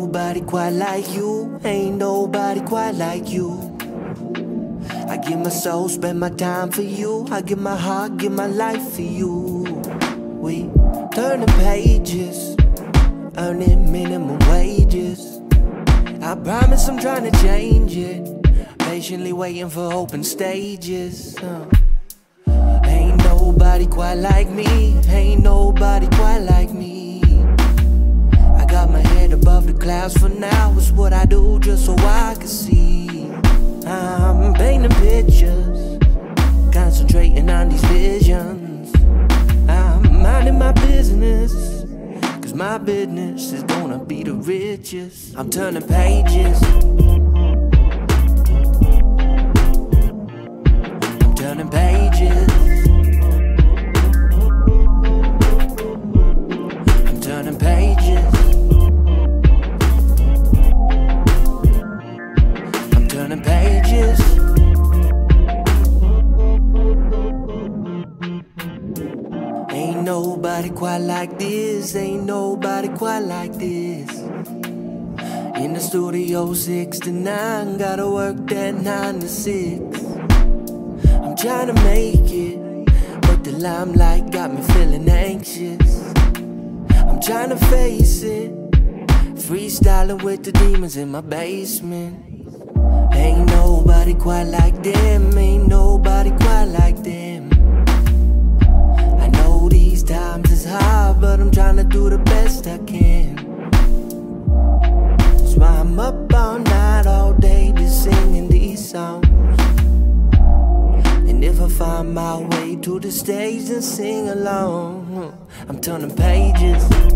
nobody quite like you. Ain't nobody quite like you. I give my soul, spend my time for you. I give my heart, give my life for you. We turning pages, earning minimum wages. I promise I'm trying to change it. Patiently waiting for open stages. Ain't nobody quite like me. Ain't nobody quite like me. I got my head above the clouds for now. It's what I do just so I can see. I'm painting pictures, concentrating on these visions. I'm minding my business, cause my business is gonna be the richest. I'm turning pages, I'm turning pages, I'm turning pages, I'm turning pages. Ain't nobody quite like this. Ain't nobody quite like this. In the studio 6 to 9, gotta work that 9 to 6. I'm trying to make it, but the limelight got me feeling anxious. I'm trying to face it, freestyling with the demons in my basement. Ain't nobody quite like them. Ain't nobody quite like them. I know these times is hard, but I'm trying to do the best I can. That's why I'm up all night, all day, just singing these songs. And if I find my way to the stage, then sing along. I'm turning pages,